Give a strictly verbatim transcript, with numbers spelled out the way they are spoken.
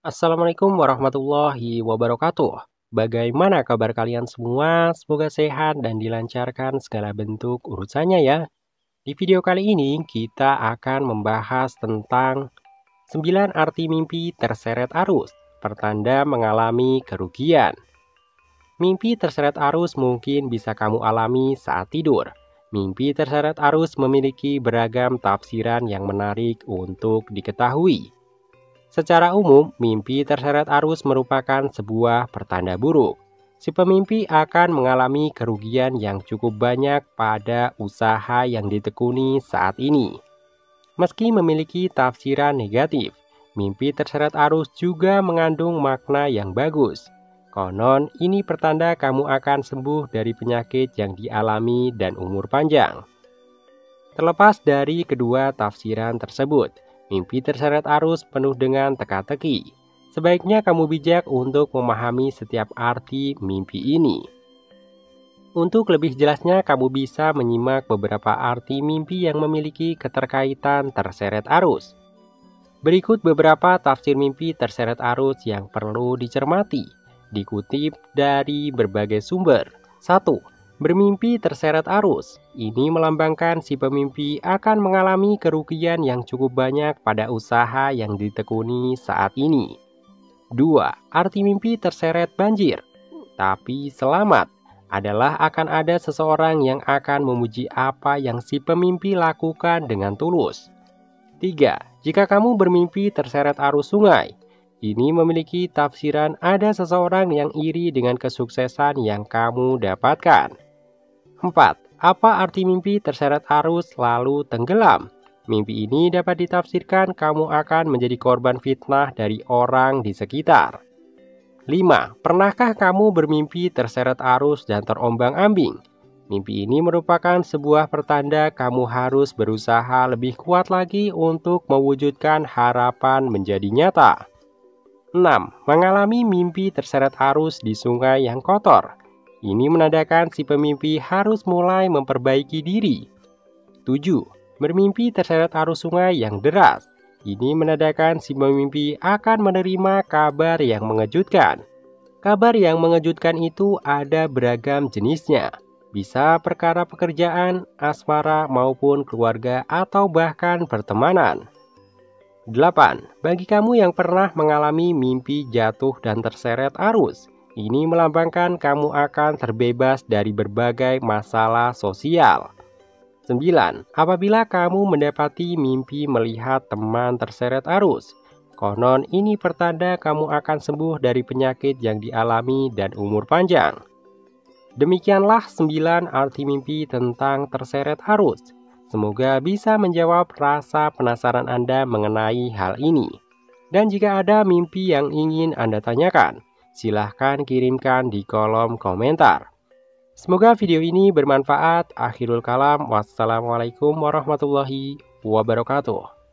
Assalamualaikum warahmatullahi wabarakatuh. Bagaimana kabar kalian semua? Semoga sehat dan dilancarkan segala bentuk urusannya ya. Di video kali ini kita akan membahas tentang sembilan arti mimpi terseret arus, pertanda mengalami kerugian. Mimpi terseret arus mungkin bisa kamu alami saat tidur. Mimpi terseret arus memiliki beragam tafsiran yang menarik untuk diketahui. Secara umum, mimpi terseret arus merupakan sebuah pertanda buruk. Si pemimpi akan mengalami kerugian yang cukup banyak pada usaha yang ditekuni saat ini. Meski memiliki tafsiran negatif, mimpi terseret arus juga mengandung makna yang bagus. Konon, ini pertanda kamu akan sembuh dari penyakit yang dialami dan umur panjang. Terlepas dari kedua tafsiran tersebut, mimpi terseret arus penuh dengan teka-teki. Sebaiknya kamu bijak untuk memahami setiap arti mimpi ini. Untuk lebih jelasnya, kamu bisa menyimak beberapa arti mimpi yang memiliki keterkaitan terseret arus. Berikut beberapa tafsir mimpi terseret arus yang perlu dicermati, dikutip dari berbagai sumber. satu. Bermimpi terseret arus. Ini melambangkan si pemimpi akan mengalami kerugian yang cukup banyak pada usaha yang ditekuni saat ini. dua. Arti mimpi terseret banjir, tapi selamat, adalah akan ada seseorang yang akan memuji apa yang si pemimpi lakukan dengan tulus. tiga. Jika kamu bermimpi terseret arus sungai, ini memiliki tafsiran ada seseorang yang iri dengan kesuksesan yang kamu dapatkan. empat. Apa arti mimpi terseret arus lalu tenggelam? Mimpi ini dapat ditafsirkan kamu akan menjadi korban fitnah dari orang di sekitar. lima. Pernahkah kamu bermimpi terseret arus dan terombang-ambing? Mimpi ini merupakan sebuah pertanda kamu harus berusaha lebih kuat lagi untuk mewujudkan harapan menjadi nyata. enam. Mengalami mimpi terseret arus di sungai yang kotor. Ini menandakan si pemimpi harus mulai memperbaiki diri. tujuh. Bermimpi terseret arus sungai yang deras. Ini menandakan si pemimpi akan menerima kabar yang mengejutkan. Kabar yang mengejutkan itu ada beragam jenisnya. Bisa perkara pekerjaan, asmara, maupun keluarga atau bahkan pertemanan. delapan. Bagi kamu yang pernah mengalami mimpi jatuh dan terseret arus, ini melambangkan kamu akan terbebas dari berbagai masalah sosial. sembilan. Apabila kamu mendapati mimpi melihat teman terseret arus, konon ini pertanda kamu akan sembuh dari penyakit yang dialami dan umur panjang. Demikianlah sembilan arti mimpi tentang terseret arus. Semoga bisa menjawab rasa penasaran Anda mengenai hal ini. Dan jika ada mimpi yang ingin Anda tanyakan, silahkan kirimkan di kolom komentar. Semoga video ini bermanfaat. Akhirul kalam, wassalamualaikum warahmatullahi wabarakatuh.